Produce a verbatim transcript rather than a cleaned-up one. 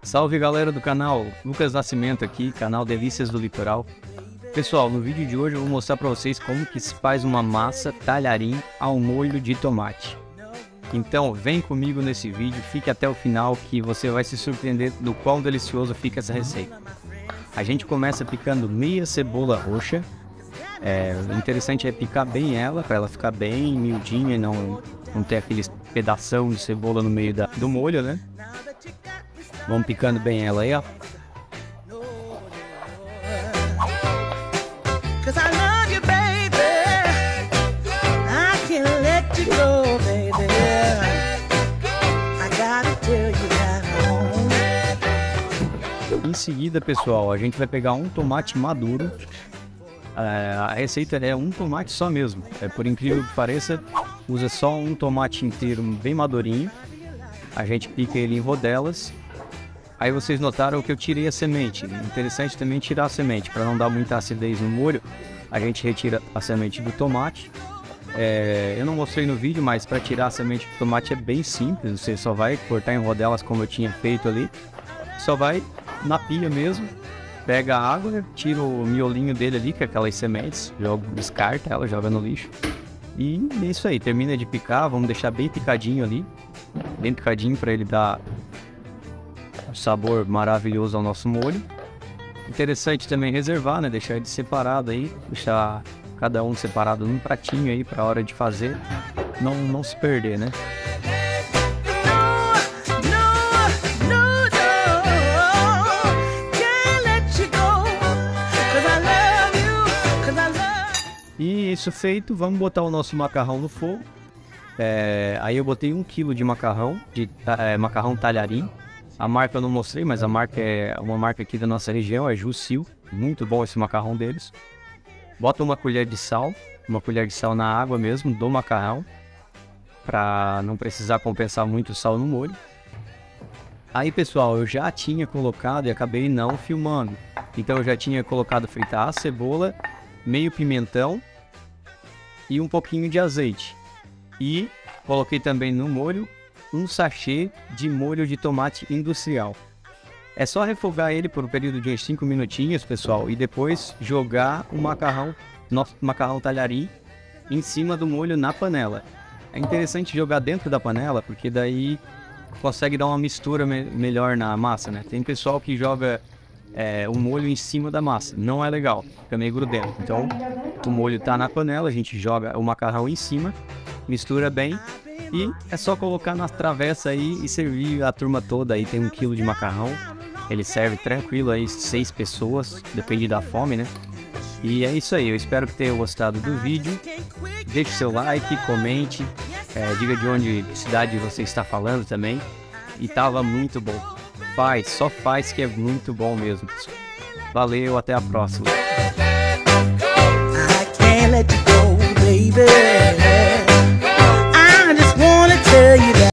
Salve galera do canal, Lucas Nascimento aqui, canal Delícias do Litoral. Pessoal, no vídeo de hoje eu vou mostrar para vocês como que se faz uma massa talharim ao molho de tomate. Então vem comigo nesse vídeo, fique até o final que você vai se surpreender do quão delicioso fica essa receita. A gente começa picando meia cebola roxa. É, o interessante é picar bem ela, para ela ficar bem miudinha e não, não ter aquele pedação de cebola no meio da, do molho, né? Vamos picando bem ela aí, ó. Em seguida, pessoal, a gente vai pegar um tomate maduro. É, a receita é um tomate só mesmo. É, por incrível que pareça, usa só um tomate inteiro bem madurinho. A gente pica ele em rodelas. Aí vocês notaram que eu tirei a semente. Interessante também tirar a semente, para não dar muita acidez no molho. A gente retira a semente do tomate. É, eu não mostrei no vídeo, mas para tirar a semente do tomate é bem simples. Você só vai cortar em rodelas como eu tinha feito ali. Só vai na pia mesmo. Pega a água, tira o miolinho dele ali, que é aquelas sementes. Joga, descarta ela, joga no lixo. E é isso aí, termina de picar. Vamos deixar bem picadinho ali. Bem picadinho para ele dar sabor maravilhoso ao nosso molho. Interessante também reservar, né? Deixar ele separado aí, deixar cada um separado num pratinho aí para a hora de fazer, não, não se perder, né? E isso feito, vamos botar o nosso macarrão no fogo. É, aí eu botei um quilo de macarrão, de é, macarrão talharim. A marca eu não mostrei, mas a marca é uma marca aqui da nossa região, é Jussil. Muito bom esse macarrão deles. Bota uma colher de sal, uma colher de sal na água mesmo, do macarrão, para não precisar compensar muito o sal no molho. Aí pessoal, eu já tinha colocado e acabei não filmando. Então eu já tinha colocado fritar a cebola, meio pimentão e um pouquinho de azeite. E coloquei também no molho um sachê de molho de tomate industrial. É só refogar ele por um período de uns cinco minutinhos, pessoal, e depois jogar o macarrão, nosso macarrão talharim, em cima do molho na panela. É interessante jogar dentro da panela, porque daí consegue dar uma mistura me melhor na massa, né? Tem pessoal que joga é, o molho em cima da massa, não é legal, fica meio grudento. Então, o molho tá na panela, a gente joga o macarrão em cima, mistura bem. E é só colocar na travessa aí e servir a turma toda. Aí tem um quilo de macarrão. Ele serve tranquilo aí seis pessoas, depende da fome, né? E é isso aí, eu espero que tenham gostado do vídeo. Deixe seu like, comente, é, diga de onde, de cidade você está falando também. E tava muito bom. Faz, só faz que é muito bom mesmo. Valeu, até a próxima.